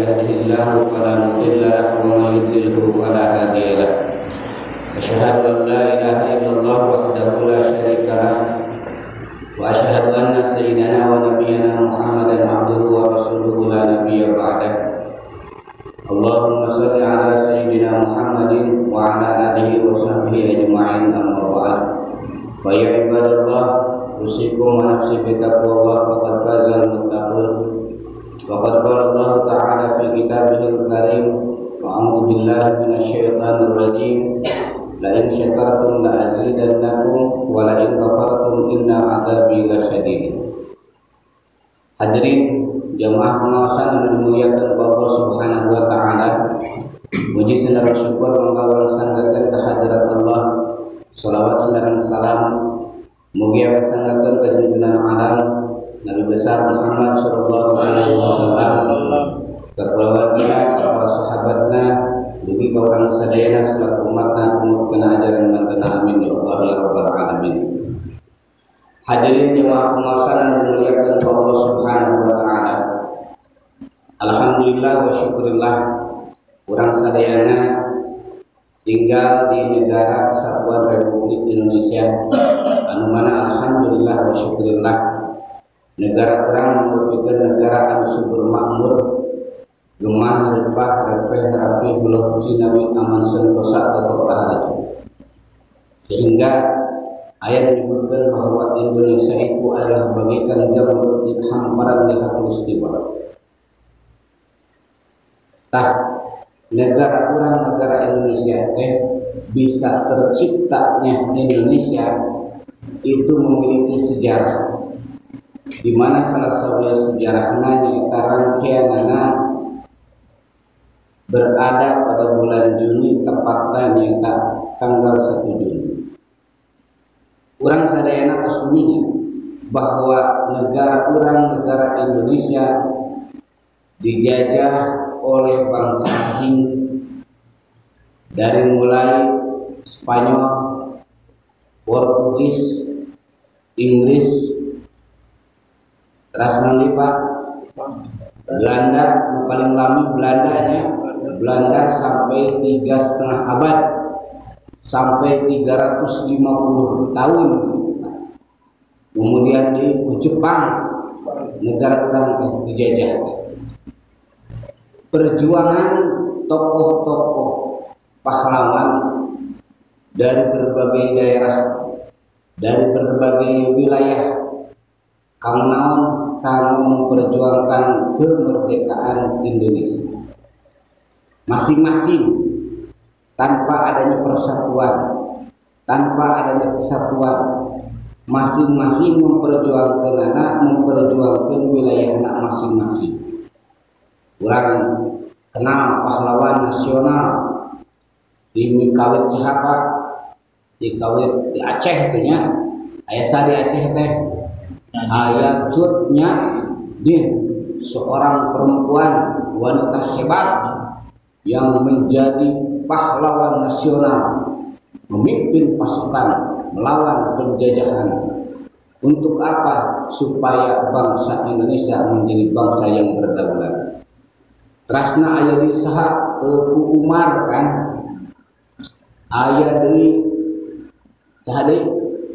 يهده الله فلا مضل له ومن يضلل فلا هادي له أشهد أن لا إله إلا الله وحده لا شريك له وأشهد أن سيدنا ونبينا محمدا عبده ورسوله لا نبي بعده اللهم صل على سيدنا محمد وعلى آله وصحبه أجمعين أما بعد فيا عباد الله أوصيكم ونفسي بتقوى الله فقد فاز المتقون وقد قال الله تعالى في كتابه الكريم وأعوذ بالله من الشيطان الرجيم لئن شكرتم لأزيدنكم ولئن كفرتم إن عذابي لشديد. Hadirin jamaah pengawasan yang dimuliakan Allah Subhanahu wa taala, puji dan syukur mengawal sanggakan kehadirat Allah. Salawat dan salam mugia sanggakan ke junjungan alam Nabi besar Muhammad sallallahu alaihi wasallam, ke keluarga, para sahabatnya, dugi ka orang sadayana selaku umatna kena ajaran mantena amin ya Allah ya rabbal alamin. Hadirin jemaah pengawasan yang dimuliakan Allah Subhanahu wa taala. Alhamdulillah wa syukurillah urang sadayana tinggal di negara Kesatuan Republik Indonesia anu mana alhamdulillah wa syukurillah negara urang merupakan negara anu subur makmur gemah repah repeh rapi bulan puji nabi aman sentosa tetap rahayu, sehingga ayat menyebutkan bahwa Indonesia itu adalah bagaikan jamur di hamparan di khatulistiwa. Negara orang negara Indonesia bisa terciptanya Indonesia itu memiliki sejarah, di mana salah satu sejarahnya yaitu rangkaiannya berada pada bulan Juni, tepatnya yaitu tanggal 1 Juni. Orang sadayana aslinya bahwa negara orang negara Indonesia dijajah oleh bangsa asing dari mulai Spanyol, Portugis, Inggris, terus Pak Belanda, paling lama Belanda sampai 3,5 abad sampai 350 tahun. Kemudian di Jepang negara orang dijajah. Perjuangan tokoh-tokoh pahlawan dari berbagai daerah, dari berbagai wilayah, kami memperjuangkan kemerdekaan Indonesia. Masing-masing tanpa adanya persatuan, tanpa adanya kesatuan, masing-masing memperjuangkan wilayah masing-masing. Orang kenal pahlawan nasional di Kawit Cihapa, di Kawit di Aceh itunya, ayah saya di Aceh teh, ayah cutnya dia seorang perempuan wanita hebat yang menjadi pahlawan nasional, memimpin pasukan melawan penjajahan. Untuk apa? Supaya bangsa Indonesia menjadi bangsa yang berdaulat. Terasna ayah di saha Umar kan, ayah di sahadi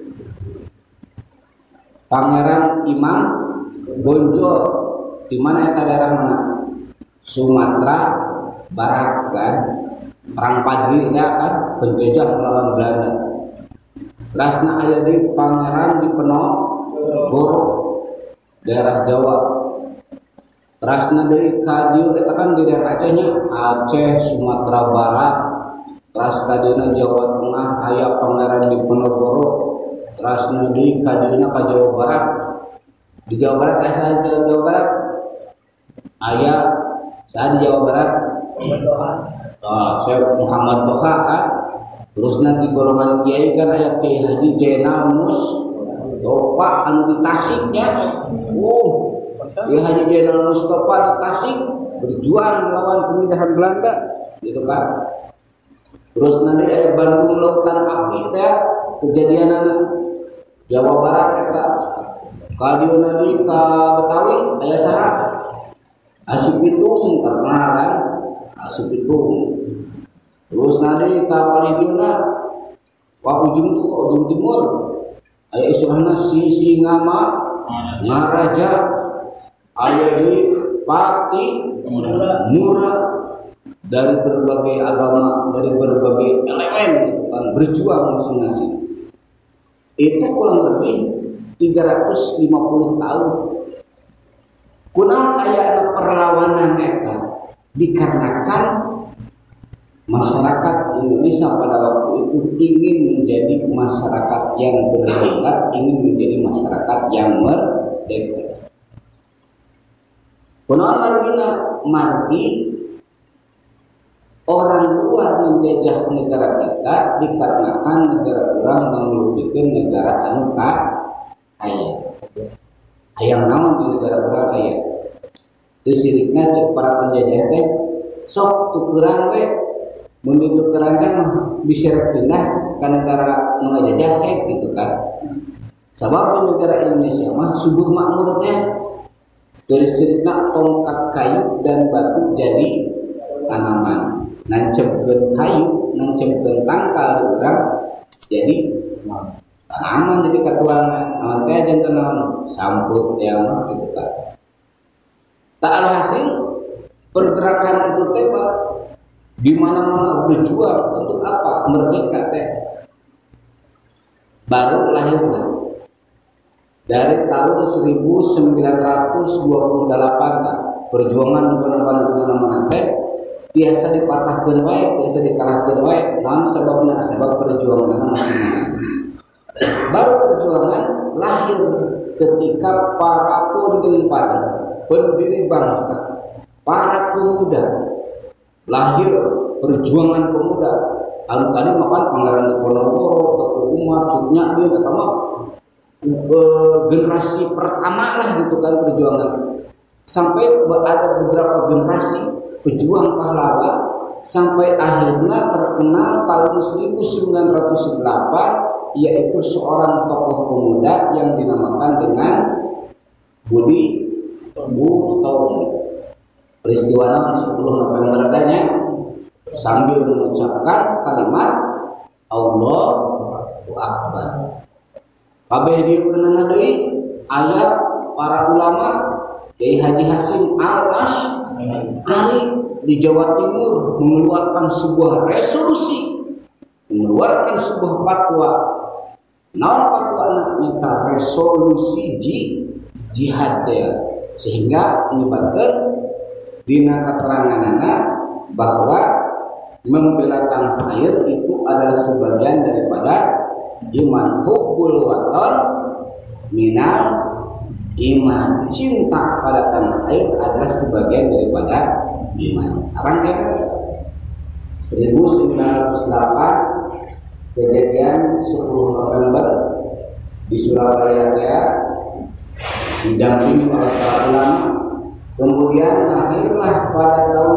Pangeran Imam Bonjol, di mana eta daerah mana? Sumatera Barat kan, perang Padri ya kan, penjajah melawan Belanda. Terasna ayah di Pangeran Diponegoro, daerah Jawa. Terasna dari Kadil kita kan di daerah Acehnya, Aceh, Sumatera Barat, teras kadina Jawa Tengah, ayah Pangeran Diponegoro, terasna di kadina ke Jawa Barat. Di Jawa Barat saya di Jawa Barat, ayah saya di Jawa Barat, saya Muhammad Toha kan. Terus nanti golongan kiai kan ayah Kiai Haji Zainal Mustofa anu di Tasiknya. Kiai Haji Zainal Mustofa di Tasik berjuang melawan pemindahan Belanda, gitu kan. Terus nanti ayah Bandung Lautan Api teh kejadian Jawa Barat eta. Kadieu nanti ka Betawi ayah saha? Asip Pitung terkenal kan, Asip Pitung. Terus nanti kapal itu nak, ujung timur, ayat istilahnya Singama, Ngaraja, ayat di Pati, Murah, dari berbagai agama, dari berbagai elemen, gitu kan, berjuang masing-masing. Itu kurang lebih 350 tahun. Kunaon aya perlawanan eta dikarenakan masyarakat Indonesia pada waktu itu ingin menjadi masyarakat yang berbeda, ingin menjadi masyarakat yang merdeka. Kunaon margi orang luar menjajah negara kita dikarenakan negara orang merugikan negara anu kaya. Hayang naon di negara orang kaya. Itu sirikna cek para penjajah teh sok tukeran we mun ditukeran teh bisa pindah ke negara nu ngajajah gitu kan. Sabab di negara Indonesia mah subur makmurnya dari sirikna tongkat kayu dan batu jadi tanaman. Nancemkeun kayu, nancemkeun tangkal urang jadi tanaman jadi katuangan aman teh janten naon samput yang mah gitu kan. Tak alhasil pergerakan itu teh Pak di mana-mana berjuang untuk apa? Merdeka teh. Baru lahirlah dari tahun 1928 perjuangan di mana-mana teh biasa dipatahkeun wae, biasa dikalahkeun wae, naon sababna? Sebab perjuangan masing-masing. Baru perjuangan lahir ketika para pendiri bangsa, para pemuda lahir perjuangan pemuda. Anu tadi makan Pangeran Diponegoro, Teguh Umar, Cut Nyak kata mah generasi pertama lah gitu kan perjuangan. Sampai ada beberapa generasi pejuang pahlawan sampai akhirnya terkenal tahun 1908 yaitu seorang tokoh pemuda yang dinamakan dengan Budi Utomo. Peristiwa 10 November tanya sambil mengucapkan kalimat Allahu Akbar. Kabeh dieu keunana deui aya para ulama Kiai Haji Hasyim Al-Asy'ari di Jawa Timur mengeluarkan sebuah resolusi, mengeluarkan sebuah fatwa. Naon fatwa nyata resolusi jihad ya, sehingga menyebabkan dina keteranganana bahwa membela tanah air itu adalah sebagian daripada iman. Hubbul watan minal iman. Cinta pada tanah air adalah sebagian daripada iman. Rangkaian 1908 kejadian 10 November di Surabaya didampingi oleh para ulama. Kemudian lahirlah pada tahun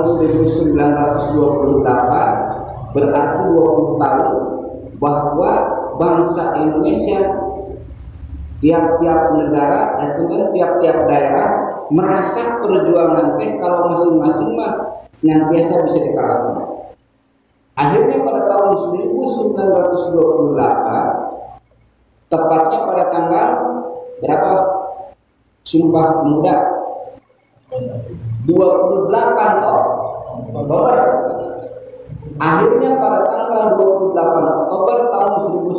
1928, berarti 20 tahun, bahwa bangsa Indonesia tiap-tiap negara dan tiap-tiap daerah merasa perjuangan kalau masing-masing mah senantiasa bisa dikalahkan. Akhirnya pada tahun 1928, tepatnya pada tanggal berapa? Sumpah Pemuda 28 Oktober. Akhirnya pada tanggal 28 Oktober tahun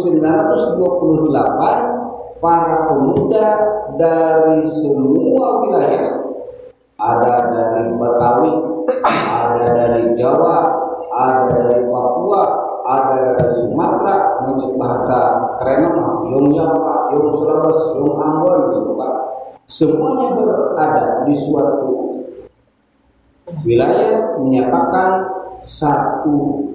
1928, para pemuda dari semua wilayah, ada dari Betawi, ada dari Jawa, ada dari Papua, ada dari Sumatera, menurut bahasa keren mah Yung Java, Yung Sulawesi, Yung Ambon gitu kan. Semuanya berada di suatu wilayah menyatakan satu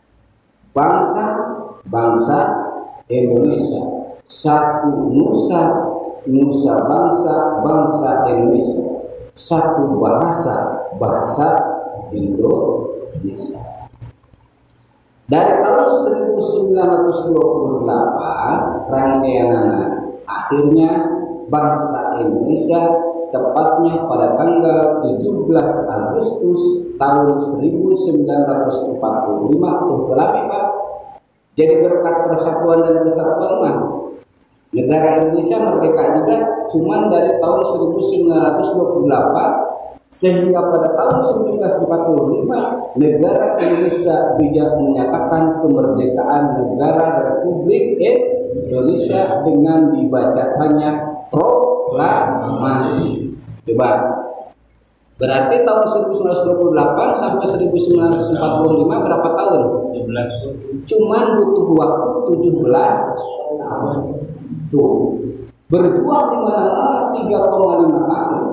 bangsa Indonesia, satu nusa bangsa Indonesia, satu bahasa Indonesia. Dari tahun 1928 rangkaian akhirnya bangsa Indonesia tepatnya pada tanggal 17 Agustus tahun 1945 Utlami Pak. Jadi berkat persatuan dan kesatuan mah negara Indonesia merdeka juga cuman dari tahun 1928 sehingga pada tahun 1945 negara Indonesia bijak menyatakan kemerdekaan negara Republik Indonesia dengan dibacakannya proklamasi. Coba. Berarti tahun 1928 sampai 1945 berapa tahun? 17. Cuman butuh waktu 17 tahun. Tuh. Berjuang di mana-mana 3,5 tahun,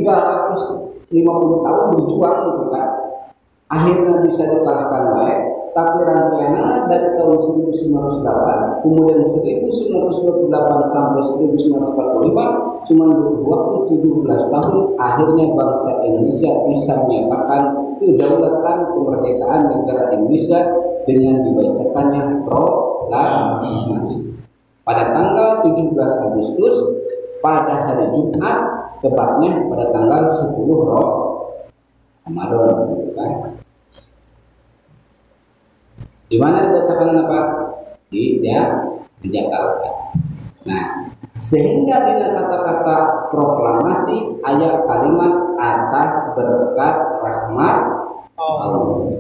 350 tahun berjuang gitu kan. Akhirnya bisa dikalahkan baik, tapi rangkaiannya dari tahun 1908 kemudian 1928 sampai 1945 cuma butuh waktu 17 tahun. Akhirnya bangsa Indonesia bisa menyatakan kedaulatan kemerdekaan negara Indonesia dengan dibacakannya proklamasi pada tanggal 17 Agustus pada hari Jumat, tepatnya pada tanggal 10 Ramadan, kan? Di mana dibacakan apa? Di Jakarta. Nah, sehingga dengan kata-kata proklamasi ayat kalimat atas berkat rahmat Allah.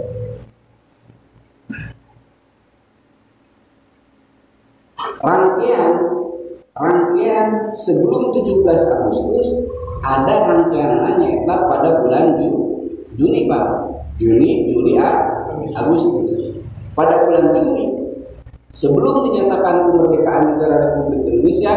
Rangkaian sebelum 17 Agustus ada rangkaian lainnya pada bulan Juni Pak. Juni, Juli, Agustus. Pada bulan Juni sebelum dinyatakan kemerdekaan negara Republik Indonesia,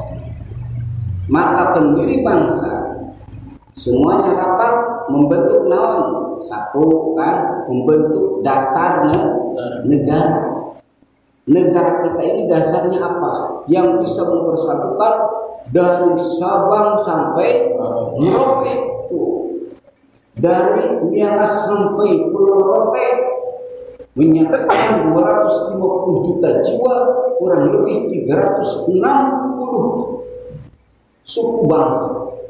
maka pendiri bangsa semuanya rapat membentuk naon? Satu kan, membentuk dasar negara. Negara kita ini dasarnya apa? Yang bisa mempersatukan dari Sabang sampai Merauke, dari Miangas sampai Pulau Rote, menyatakan 250 juta jiwa, kurang lebih 360 suku bangsa.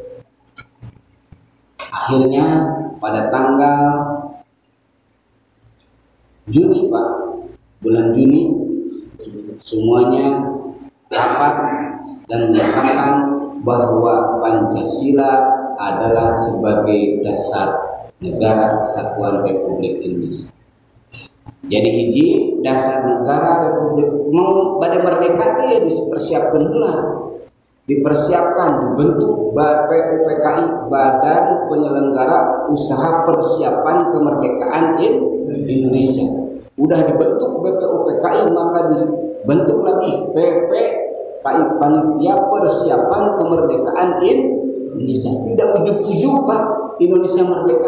Akhirnya pada tanggal Juni Pak, bulan Juni semuanya rapat dan menyatakan bahwa Pancasila adalah sebagai dasar negara kesatuan Republik Indonesia. Jadi hiji dasar negara Republik mau pada merdeka ya dipersiapkan dulu, dipersiapkan dibentuk BPUPKI, Badan Penyelenggara Usaha Persiapan Kemerdekaan Indonesia. Udah dibentuk BPUPKI maka dibentuk lagi PPKI, Panitia Persiapan Kemerdekaan Indonesia. Tidak ujuk-ujuk Pak, Indonesia merdeka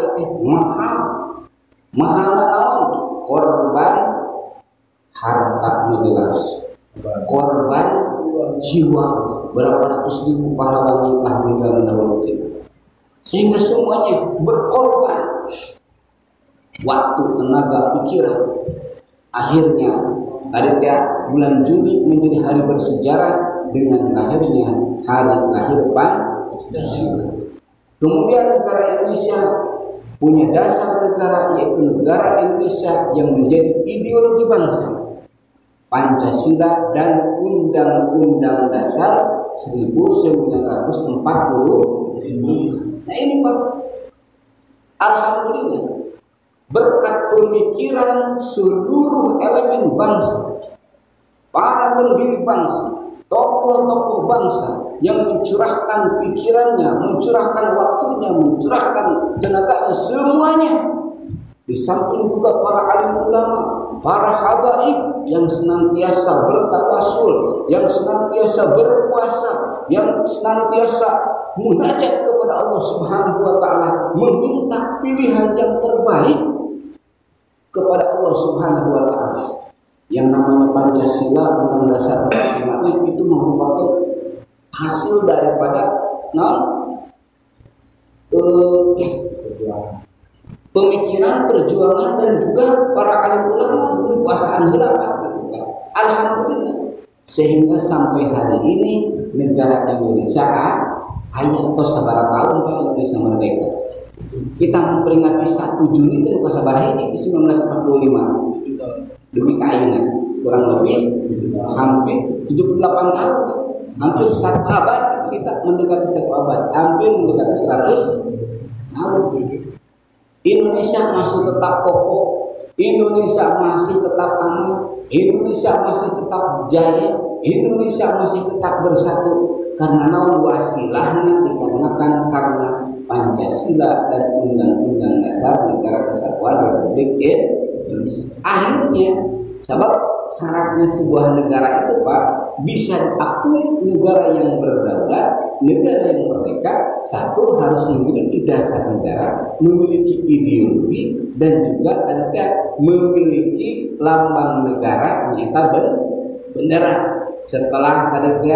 mahal naon, korban harta jelas, korban jiwa, berapa ratus ribu pahlawan yang telah meninggal mendahului kita, sehingga semuanya berkorban waktu, tenaga, pikiran. Akhirnya ada bulan Juli menjadi hari bersejarah dengan lahirnya hari lahir Pancasila. Kemudian negara Indonesia punya dasar negara, yaitu negara Indonesia yang menjadi ideologi bangsa, Pancasila dan Undang-Undang Dasar 1945. Nah ini Pak, alhamdulillah berkat pemikiran seluruh elemen bangsa, para pendiri bangsa, tokoh-tokoh bangsa yang mencurahkan pikirannya, mencurahkan waktunya, mencurahkan tenaganya, semuanya. Di samping juga para alim ulama, para habaib yang senantiasa bertawasul, yang senantiasa berpuasa, yang senantiasa munajat kepada Allah Subhanahu wa taala, meminta pilihan yang terbaik kepada Allah Subhanahu wa taala. Yang namanya Pancasila, Undang Dasar 45 itu merupakan hasil daripada pemikiran, perjuangan dan juga para alim ulama itu kuasaan ulama gitu kan. Alhamdulillah sehingga sampai hari ini negara Indonesia hanya atau sabar tahun Pak Indonesia merdeka. Kita memperingati 1 Juni dan bukan sabar ini di 1945 demi keayunan kurang lebih hampir 78 tahun, hampir 1 abad kita mendekati 1 abad, hampir mendekati 100 tahun. Indonesia masih tetap kokoh, Indonesia masih tetap aman, Indonesia masih tetap jaya, Indonesia masih tetap bersatu karena naon wasilahnya dikarenakan karena Pancasila dan Undang-Undang Dasar Negara Kesatuan Republik Indonesia. Akhirnya, sebab syaratnya sebuah negara itu Pak bisa diakui negara yang berdaulat, negara yang merdeka, satu harus memiliki dasar negara, memiliki ideologi, dan juga ada memiliki lambang negara yaitu bendera. Setelah tadi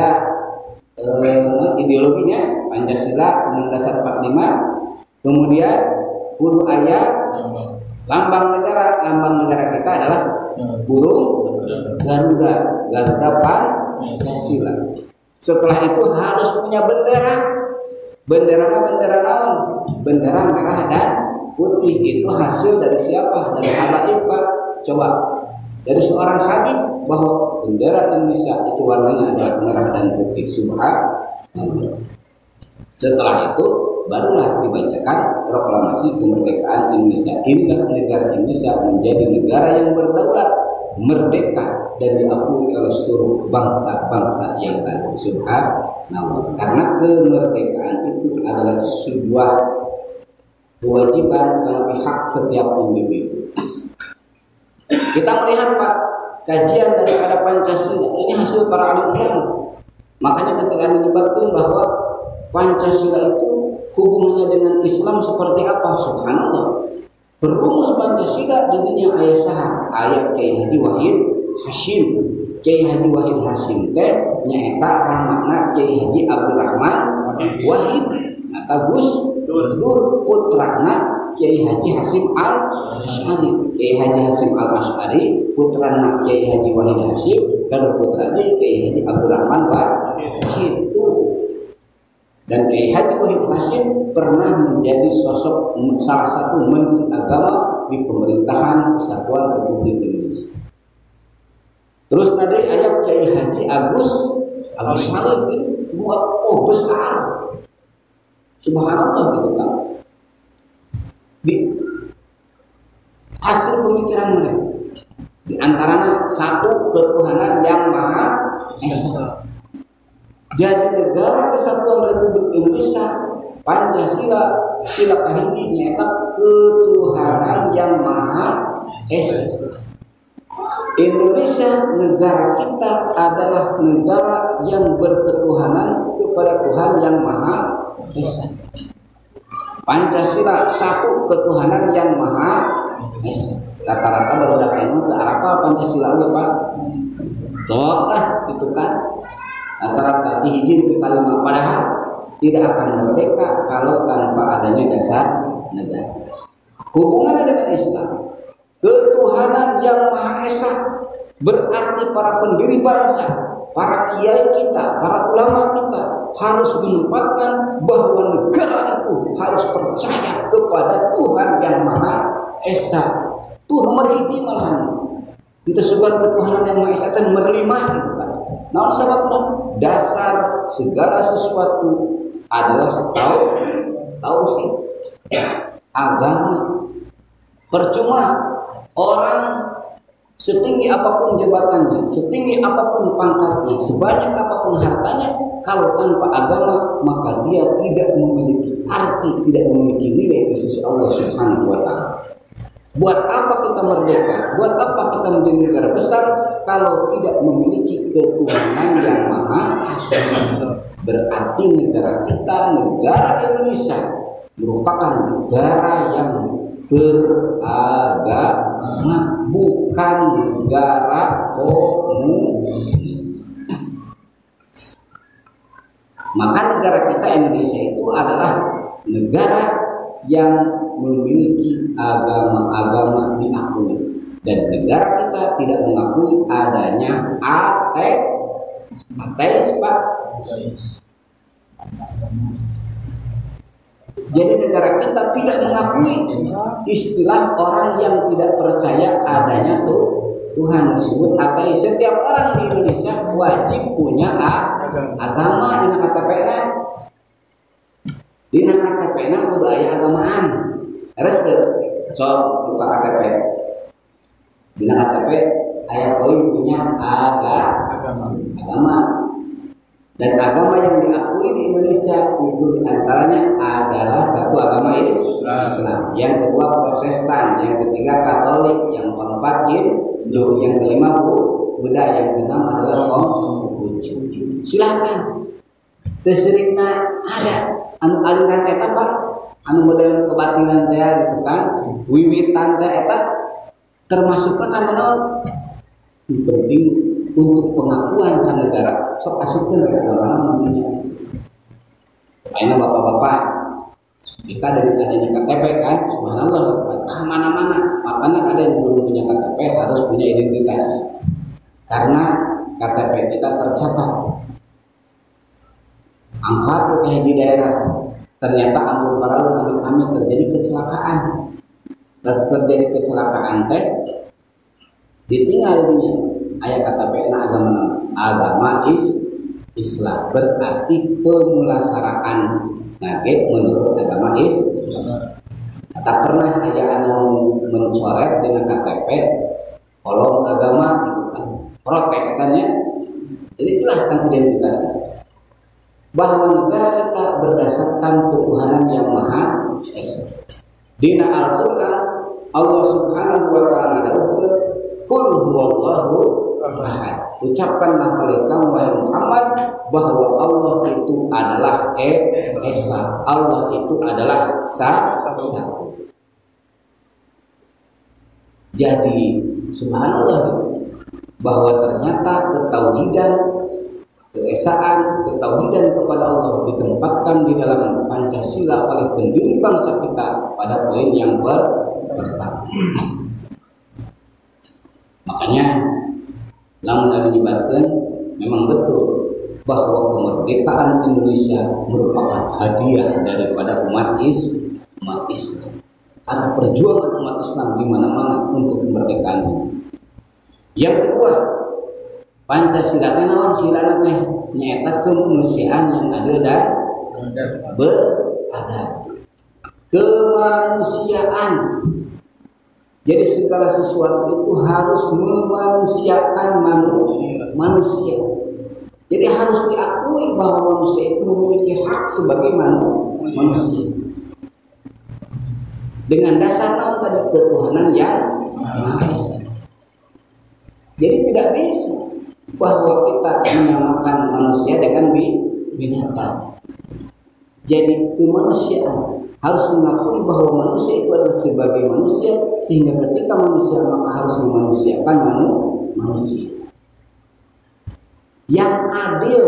ideologinya Pancasila Undang-Undang Dasar 45, kemudian kudu aya lambang negara kita adalah burung Garuda Pancasila. Setelah itu harus punya bendera naon? Bendera merah dan putih. Itu hasil dari siapa? Dari habaib Pak. Coba dari seorang habib bahwa bendera Indonesia itu warnanya adalah merah dan putih. Subhanallah. Setelah itu barulah dibacakan proklamasi kemerdekaan Indonesia. Inilah negara Indonesia menjadi negara yang berdaulat, merdeka, dan diakui oleh seluruh bangsa-bangsa yang ada. Subhanallah. Karena kemerdekaan itu adalah sebuah kewajiban dan hak setiap individu. Kita melihat Pak, kajian daripada Pancasila ini hasil para alim ulama. Makanya ketika dilibatkan bahwa Pancasila itu hubungannya dengan Islam seperti apa? Subhanallah. Berumus Pancasila dirinya ayat saha, ayat Kiai Haji Wahid Hasyim. Kiai Haji Wahid Hasyim teh nyaeta ramana Kiai Haji Abdul Rahman Wahid atau Gus Dur putrana Kiai Haji Hasyim Al-Asy'ari. Kiai Haji Hasyim Al-Asy'ari putrana Kiai Haji Wahid Hasyim dan putranya Kiai Haji Abdul Rahman Wahid. Dan Kiai Haji Wahid Hasyim pernah menjadi sosok salah satu menteri agama di pemerintahan Kesatuan Republik Indonesia. Terus tadi ayat Kiai Haji Agus Al-Salim itu buat besar. Subhanallah gitu kan. Di hasil pemikiran mereka di antaranya satu ketuhanan yang maha esa. Jadi negara Kesatuan Republik Indonesia Pancasila sila kahiji nyata ketuhanan yang maha esa. Indonesia negara kita adalah negara yang berketuhanan kepada Tuhan yang maha esa. Pancasila satu ketuhanan yang maha esa. Rata-rata baru datang ke apa Pancasila aja Pak. Lah itu kan. Rata-rata diizin di kalimat padahal tidak akan merdeka kalau tanpa adanya dasar negara. Hubungannya dengan Islam, ketuhanan yang maha esa berarti para pendiri bangsa, para kiai kita, para ulama kita harus menempatkan bahwa negara itu harus percaya kepada Tuhan yang maha esa. Itu nomor hiji malahan. Itu sebab ketuhanan yang maha esa dan nomor 5 gitu kan. Nah sebabnya dasar segala sesuatu adalah tauhid agama. Percuma orang setinggi apapun jabatannya, setinggi apapun pangkatnya, sebanyak apapun hartanya, kalau tanpa agama maka dia tidak memiliki arti, tidak memiliki nilai di sisi Allah Subhanahu wa taala. Buat apa kita merdeka? Buat apa kita menjadi negara besar kalau tidak memiliki ketuhanan yang maha esa? Berarti negara kita, negara Indonesia merupakan negara yang beragama, bukan negara komunis. Maka negara kita Indonesia itu adalah negara yang memiliki agama-agama diakui, dan negara kita tidak mengakui adanya ateis Pak. Jadi negara kita tidak mengakui istilah orang yang tidak percaya adanya Tuhan, disebut ateis. Setiap orang di Indonesia wajib punya agama dina KTP-na. Dina KTP-na kudu aya agamaan. Terus sok buka KTP. Dina KTP aya poin punya agama. Dan agama yang diakui di Indonesia itu diantaranya adalah satu agama Islam, yang kedua Protestan, yang ketiga Katolik, yang keempat Hindu, yang kelima Buddha, yang keenam adalah Konghucu. Silahkan. Tesirikna ada anu aliran eta Pak, anu model kebatinan teh gitu kan, wiwitan teh eta termasukna kana naon? Penting untuk pengakuan ke negara, sok asupkeun ke agama namanya. Ayeuna bapak-bapak, kita dari adanya KTP kan, subhanallah, ke mana-mana, makanya ada yang belum punya KTP harus punya identitas, karena KTP kita tercatat. Angkat kayak di daerah, ternyata ampun paralu amit-amit terjadi kecelakaan, teh, ditinggal dunia. Ayat KTP agama Islam berarti pemulasaraan nage menurut agama Islam. Tak pernah aya anu mencoret dengan KTP kolom agama gitu kan, Protestannya. Jadi jelaskan identitasnya bahwa negara kita berdasarkan ketuhanan yang Maha Esa. Dina Al-Qur'an Allah Subhanahu wa taala ngadawukeun qul huwallahu ahad. Ucapkanlah oleh kamu wahai Muhammad bahwa Allah itu adalah Esa. Allah itu adalah satu. Jadi subhanallah bahwa ternyata ketauhidan, keesaan, ketauhidan kepada Allah ditempatkan di dalam Pancasila oleh pendiri bangsa kita pada poin yang pertama. Makanya lamun dilibatkan memang betul bahwa kemerdekaan Indonesia merupakan hadiah daripada umat Islam. Karena perjuangan umat Islam di mana-mana untuk kemerdekaan. Yang kedua, Pancasila teh naon silana teh nyaeta kemanusiaan yang adil dan beradab. Kemanusiaan. Jadi segala sesuatu itu harus memanusiakan manusia. Jadi harus diakui bahwa manusia itu memiliki hak sebagai manusia. Dengan dasar naon tadi ketuhanan yang Maha Esa. Jadi tidak bisa bahwa kita menyamakan manusia dengan binatang. Jadi kemanusiaan harus mengakui bahwa manusia itu adalah sebagai manusia, sehingga ketika manusia maka harus memanusiakan manusia yang adil,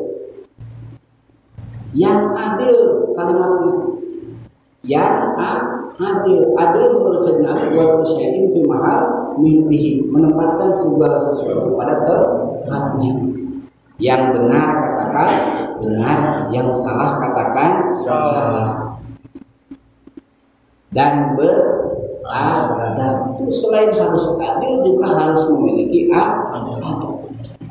kalimatnya yang adil menurut Sayyidina Ali wa syai'in fi mahal mimpihi, menempatkan segala sesuatu pada tempatnya. Yang benar katakan benar, yang salah katakan salah. Dan beradab itu selain harus adil juga harus memiliki adab.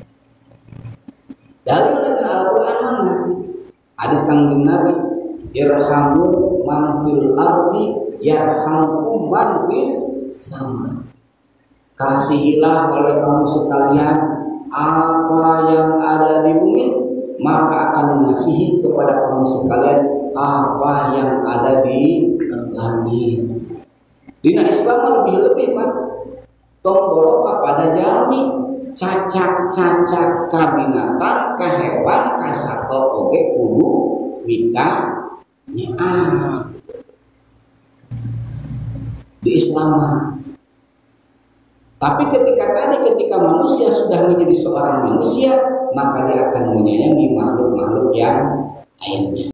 Dalil dari Al-Quran mana? Hadis kanjeng Nabi, irhamu man fil ardi yarhamkum man fis sama. Kasihilah oleh kamu sekalian apa yang ada di bumi, maka akan mengasihi kepada kamu sekalian apa yang ada di langit. Dina Islam lebih Pak. Tombol kepada jalmi, cacak ka binatang, ka hewan, ka sato oge kudu wika nyaah. Di Islam. Tapi ketika manusia sudah menjadi seorang manusia, maka dia akan menyayangi makhluk-makhluk yang lainnya.